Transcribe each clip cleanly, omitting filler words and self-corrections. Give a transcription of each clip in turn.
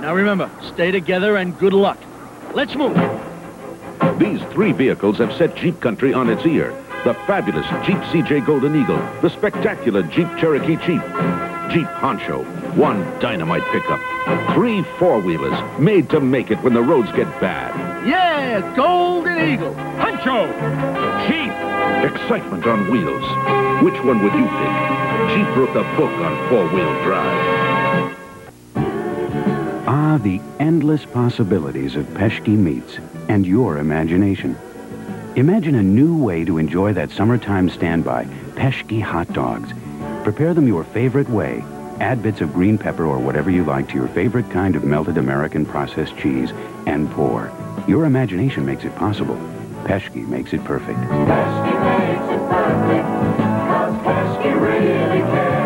Now remember, stay together and good luck. Let's move. These three vehicles have set Jeep country on its ear. The fabulous Jeep CJ Golden Eagle, the spectacular Jeep Cherokee Jeep, Jeep Honcho, one dynamite pickup, three four-wheelers made to make it when the roads get bad. Yeah, Golden Eagle. Honcho! Jeep! Excitement on wheels. Which one would you pick? Jeep wrote the book on four-wheel drive. Ah, the endless possibilities of Peschke meats and your imagination. Imagine a new way to enjoy that summertime standby, Peschke hot dogs. Prepare them your favorite way. Add bits of green pepper or whatever you like to your favorite kind of melted American processed cheese and pour. Your imagination makes it possible. Peschke makes it perfect. Peschke makes it perfect, 'cause Peschke really cares.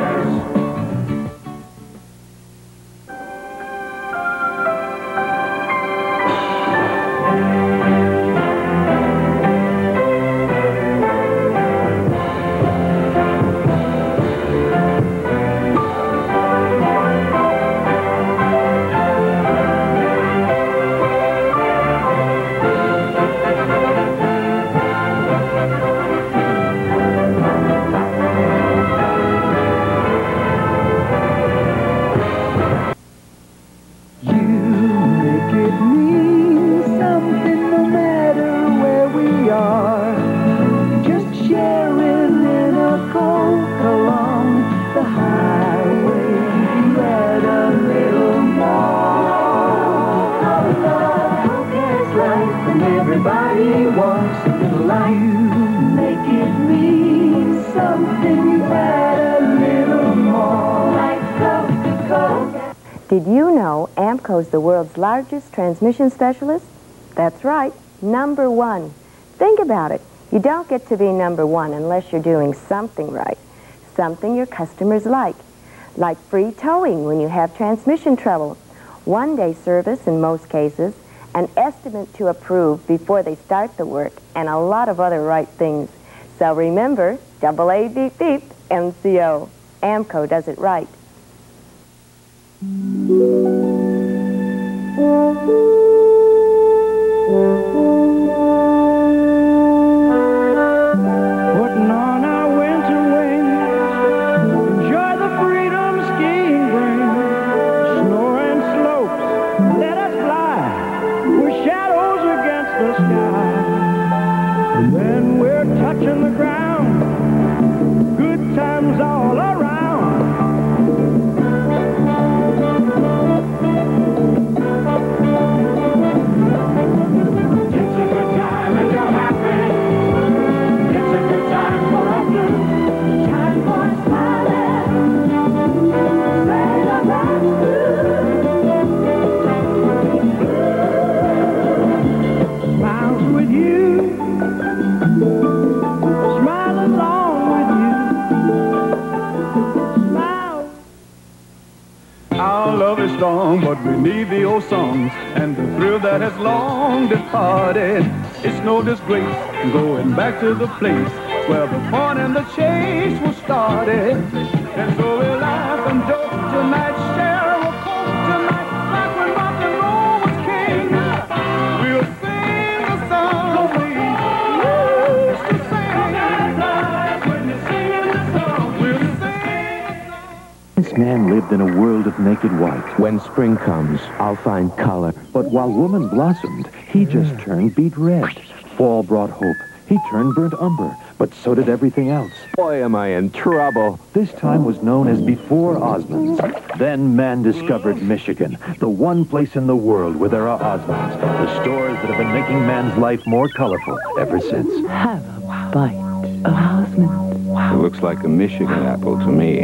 Everybody wants something like you. Make it mean something that a little more like Coca-Cola. Did you know Aamco's the world's largest transmission specialist? That's right, #1. Think about it. You don't get to be #1 unless you're doing something right, something your customers like free towing when you have transmission trouble, one-day service in most cases, an estimate to approve before they start the work, and a lot of other right things. So remember, AA beep beep, MCO. Aamco does it right. Putting on our winter wings, enjoy the freedom skiing brings. Snoring slopes, let us fly, with shadows against the sky. And when we're touching the ground, good times all around. It's a good time and you're happy. It's a good time for a blue. Time for smiling. Say Labatt smiles with you. Smile along with you. Smile. Our love is strong, but we need the old songs and the thrill that has long departed. It's no disgrace going back to the place where the fun and the chase was started. And so we laugh and joke tonight, share a coke tonight, like when rock and roll was king. We'll sing the song we used to sing. When you're singing the song, we'll sing. This man lived in a world of naked white. When spring comes, I'll find color. But while woman blossomed, he just turned beet red. Fall brought hope. He turned burnt umber, but so did everything else. Boy, am I in trouble. This time was known as before Osmuns. Then man discovered Michigan, the one place in the world where there are Osmuns, the stores that have been making man's life more colorful ever since. Have a bite of Osmund. It looks like a Michigan apple to me.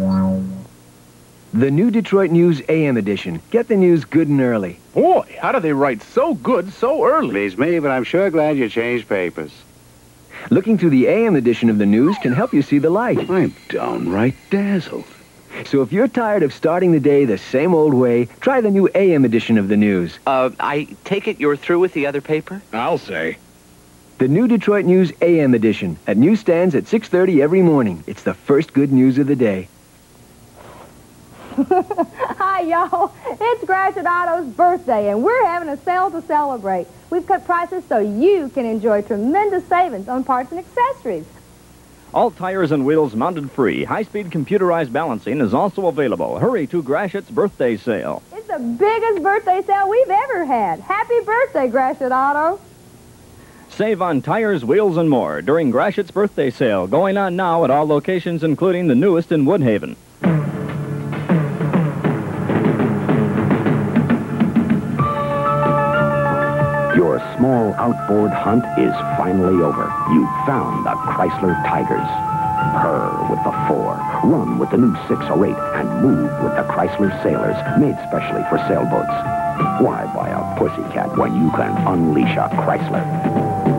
The new Detroit News A.M. edition. Get the news good and early. Boy, how do they write so good so early? Please me, but I'm sure glad you changed papers. Looking through the A.M. edition of the news can help you see the light. I'm downright dazzled. So if you're tired of starting the day the same old way, try the new A.M. edition of the news. I take it you're through with the other paper? I'll say. The new Detroit News A.M. edition at newsstands at 6:30 every morning. It's the first good news of the day. Hi, y'all. It's Gratiot Auto's birthday, and we're having a sale to celebrate. We've cut prices so you can enjoy tremendous savings on parts and accessories. All tires and wheels mounted free. High-speed computerized balancing is also available. Hurry to Gratiot's birthday sale. It's the biggest birthday sale we've ever had. Happy birthday, Gratiot Auto. Save on tires, wheels, and more during Gratiot's birthday sale, going on now at all locations, including the newest in Woodhaven. Your small outboard hunt is finally over. You've found the Chrysler Tigers. Purr with the 4, run with the new 6 or 8, and move with the Chrysler Sailors, made specially for sailboats. Why buy a pussycat when you can unleash a Chrysler?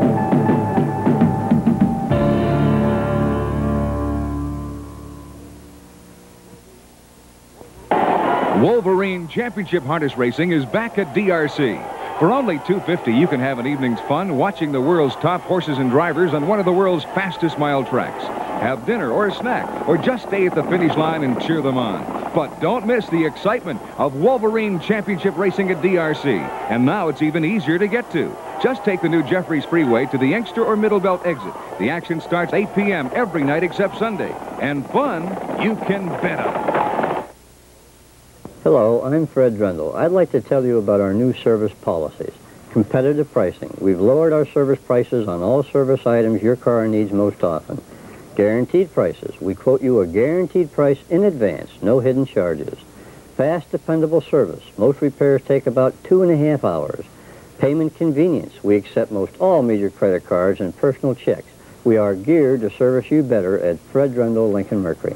Wolverine Championship Harness Racing is back at DRC. For only $250, you can have an evening's fun watching the world's top horses and drivers on one of the world's fastest mile tracks. Have dinner or a snack, or just stay at the finish line and cheer them on. But don't miss the excitement of Wolverine Championship Racing at DRC. And now it's even easier to get to. Just take the new Jeffries Freeway to the Inkster or Middle Belt exit. The action starts 8 p.m. every night except Sunday. And fun you can bet on. Hello, I'm Fred Drendall. I'd like to tell you about our new service policies. Competitive pricing. We've lowered our service prices on all service items your car needs most often. Guaranteed prices. We quote you a guaranteed price in advance, no hidden charges. Fast, dependable service. Most repairs take about 2.5 hours. Payment convenience. We accept most all major credit cards and personal checks. We are geared to service you better at Fred Drendall, Lincoln-Mercury.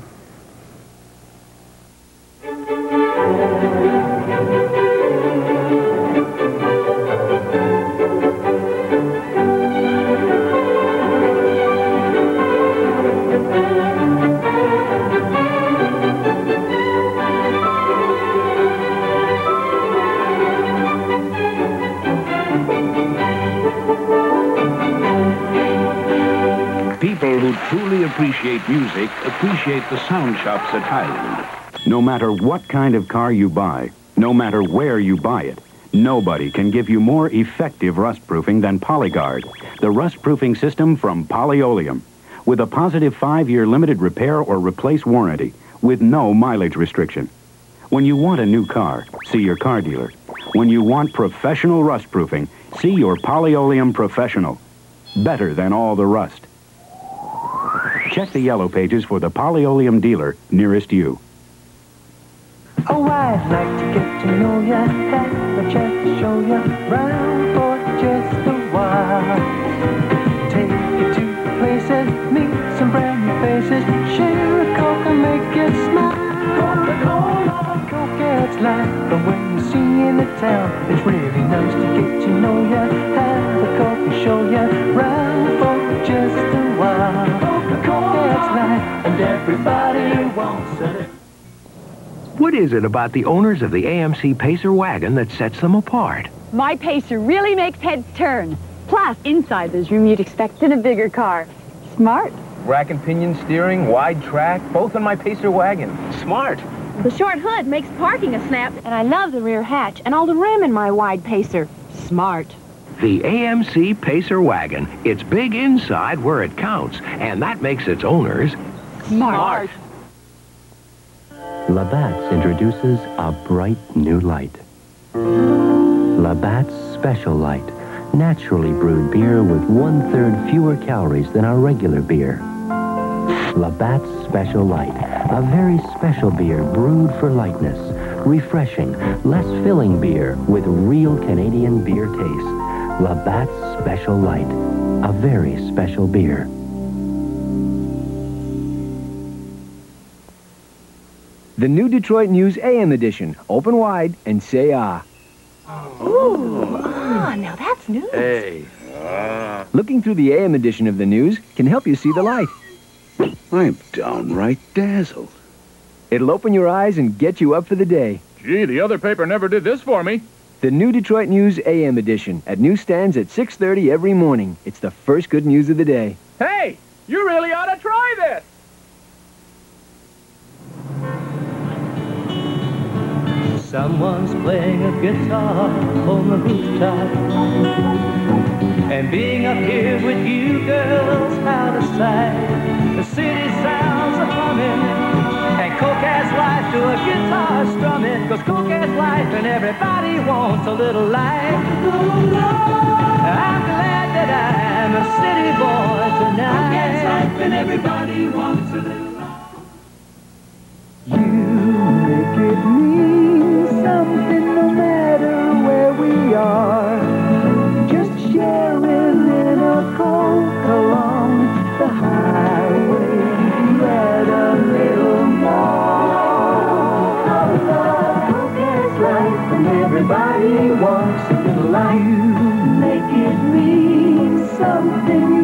People who truly appreciate music appreciate the sound shops at Highland. No matter what kind of car you buy, no matter where you buy it, nobody can give you more effective rust-proofing than PolyGuard, the rust-proofing system from Poly-Oleum, with a positive 5-year limited repair or replace warranty with no mileage restriction. When you want a new car, see your car dealer. When you want professional rust-proofing, see your Poly-Oleum professional. Better than all the rust. Check the yellow pages for the Poly-Oleum dealer nearest you. Oh, I'd like to get to know ya, have a chance to show ya round for just a while. Take you to places, meet some brand new faces, share a Coke and make you smile. Coca-Cola, Coke adds life, but when you see in the town, it's really nice to get to know ya, have a Coke and show ya round for just a while. Coca adds life, and everybody wants it. What is it about the owners of the AMC Pacer wagon that sets them apart? My Pacer really makes heads turn. Plus, inside there's room you'd expect in a bigger car. Smart. Rack and pinion steering, wide track, both in my Pacer wagon. Smart. The short hood makes parking a snap, and I love the rear hatch and all the room in my wide Pacer. Smart. The AMC Pacer wagon. It's big inside where it counts, and that makes its owners smart. Labatt's introduces a bright new light. Labatt's Special Light, naturally brewed beer with 1/3 fewer calories than our regular beer. Labatt's Special Light, a very special beer brewed for lightness, refreshing, less filling beer with real Canadian beer taste. Labatt's Special Light, a very special beer. The new Detroit News A.M. edition. Open wide and say ah. Ooh, now that's news. Hey. Looking through the A.M. edition of the news can help you see the light. I'm downright dazzled. It'll open your eyes and get you up for the day. Gee, the other paper never did this for me. The new Detroit News A.M. edition at newsstands at 6:30 every morning. It's the first good news of the day. Hey, you really ought to try this. Someone's playing a guitar on the rooftop. And being up here with you girls out of sight, the city sounds are humming, and Coke has life to a guitar strumming, 'cause Coke has life and everybody wants a little life. I'm glad that I'm a city boy tonight. Coke has life and everybody wants a little life. You make it mean something no matter where we are. Just sharing in a Coke along the highway. Let a little more. Coke has life and everybody wants a little life. You make it mean something